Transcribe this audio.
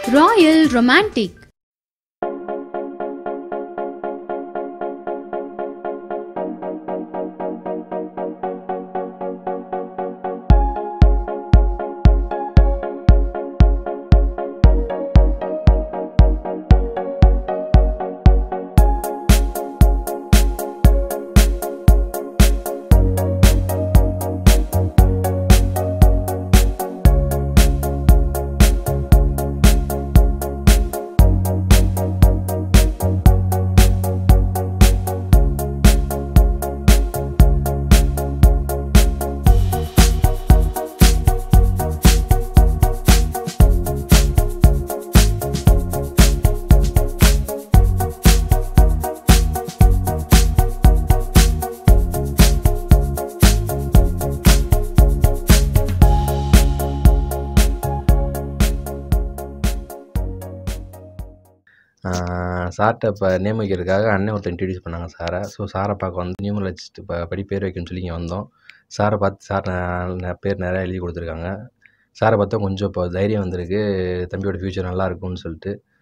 Royal Romantic. சார்கிட்ட இப்போ name வைக்கிறதுக்காக அண்ணன் ஒருத்தர் இன்ட்ரடியூஸ் பண்ணாங்க சாரை. ஸோ சாரை பார்க்க வந்து நியூமராலஜிஸ்ட் படி பேர் வைக்கணும்னு சொல்லி இங்கே வந்தோம். சாரை பார்த்து சார் பேர் நிறையா எழுதி கொடுத்துருக்காங்க. சாரை பார்த்தா கொஞ்சம் இப்போ தைரியம் வந்திருக்கு, தம்பியோட ஃப்யூச்சர் நல்லா இருக்கும்னு சொல்லிட்டு.